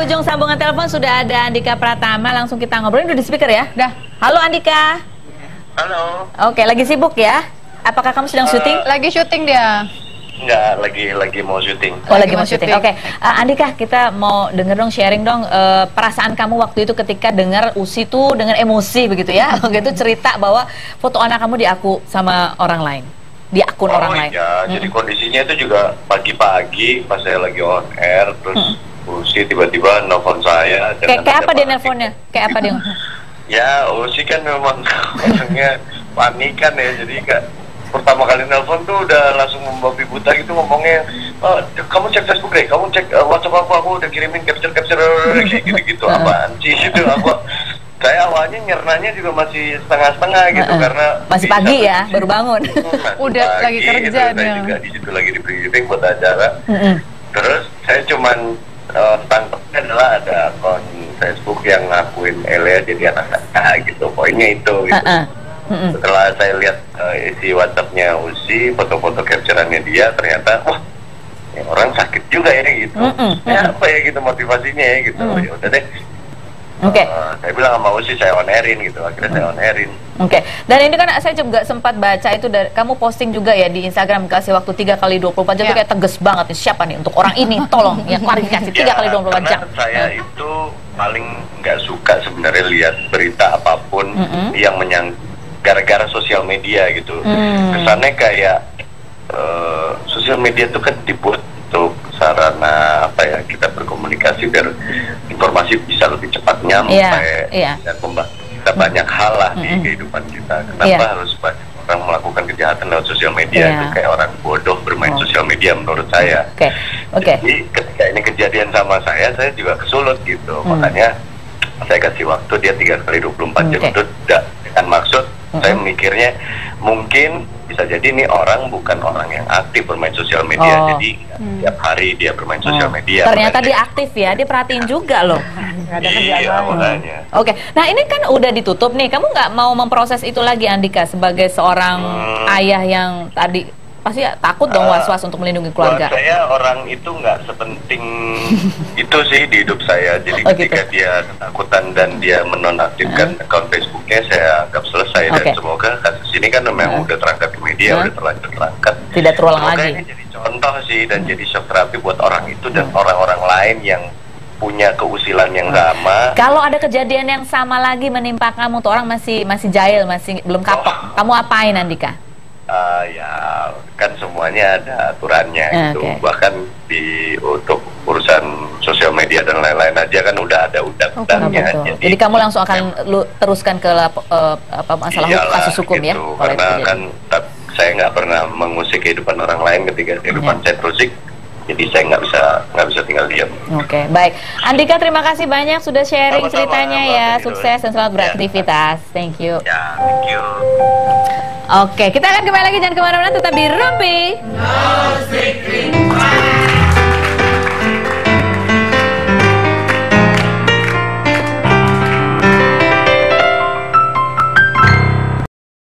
ujung sambungan telepon sudah ada Andika Pratama, langsung kita ngobrolin. Udah di speaker ya? Dah. Halo Andika. Halo. Oke, lagi sibuk ya? Apakah kamu sedang syuting? Lagi syuting dia. Enggak, lagi mau syuting. Oh, lagi mau syuting. Oke. Andika, kita mau denger dong, sharing dong perasaan kamu waktu itu ketika dengar Usi tuh dengan emosi begitu ya. Begitu cerita bahwa foto anak kamu diaku sama orang lain. Di akun orang lain. Iya, jadi kondisinya itu juga pagi-pagi pas saya lagi on air, terus Usi tiba-tiba nelfon saya. Kayak apa dia nelfonnya? Kayak apa dia? Ya, Usi kan memang orangnya panikan ya, jadi kan pertama kali nelfon tuh udah langsung membabi buta gitu ngomongnya, kamu cek Facebook deh, kamu cek WhatsApp aku udah kirimin capture kayak gitu-gitu. Apaan sih itu? Saya awalnya nyernanya juga masih setengah-setengah gitu karena masih pagi ya, baru bangun. Udah lagi kerja gitu, dia. saya juga di situ lagi di briefing buat acara. Terus saya cuman tangkapnya adalah ada akun Facebook yang ngakuin Elia jadi anak saya gitu. Poinnya itu gitu. Setelah saya lihat isi WhatsApp-nya Usi, foto-foto capture-annya dia, ternyata wah, ini orang sakit juga ya gitu. Ya apa ya gitu motivasinya ya gitu. Ya udah deh. Saya bilang sama Usi saya on airin gitu. Akhirnya saya on airin. Dan ini kan saya juga sempat baca itu dari kamu posting juga ya di Instagram, kasih waktu 3 kali 24 jam. Itu kayak tegas banget nih, siapa nih untuk orang ini, tolong ya klarifikasi 3 kali 24 jam. Saya itu paling nggak suka sebenarnya lihat berita apapun yang gara-gara sosial media gitu. Kesannya kayak sosial media itu kan dibuat untuk sarana apa ya, kita berkomunikasi biar informasi bisa lebih cepat nyampe dan membahas kita banyak hal lah di kehidupan kita. Kenapa harus banyak orang melakukan kejahatan lewat sosial media? Itu kayak orang bodoh bermain sosial media menurut saya. Jadi ketika ini kejadian sama saya juga kesulut gitu. Makanya saya kasih waktu dia 3 kali 24 jam itu dengan maksud saya mikirnya mungkin bisa jadi nih orang bukan orang yang aktif bermain sosial media, jadi tiap hari dia bermain sosial media. Ternyata dia aktif ya, dia perhatiin juga loh. Iya, makanya. Nah ini kan udah ditutup nih, kamu nggak mau memproses itu lagi Andika sebagai seorang ayah yang tadi pasti takut dong, was-was untuk melindungi keluarga. Buat saya orang itu nggak sepenting itu sih di hidup saya. Jadi ketika dia ketakutan dan dia menonaktifkan akun Facebooknya, saya anggap selesai. Dan semoga kasus ini kan memang udah terangkat ke media, udah terlanjur terangkat. Tidak terulang semoga lagi. Ini jadi contoh sih dan jadi shock terapi buat orang itu dan orang-orang lain yang punya keusilan yang sama. Kalau ada kejadian yang sama lagi menimpa kamu, tuh orang masih jahil, masih belum kapok, kamu apain Andika? Ya kan semuanya ada aturannya gitu. Bahkan untuk urusan sosial media dan lain-lain aja kan udah ada undang-undangnya. Jadi kamu langsung akan teruskan ke masalah kasus hukum gitu, ya? Karena kan saya nggak pernah mengusik kehidupan orang lain ketika kehidupan saya terusik. Jadi saya nggak bisa tinggal diam. Baik. Andika, terima kasih banyak sudah sharing ceritanya ya. Sukses dan selamat beraktivitas. Thank you. Ya, thank you. Kita akan kembali lagi, jangan kemana-mana, tetap di Rumpi.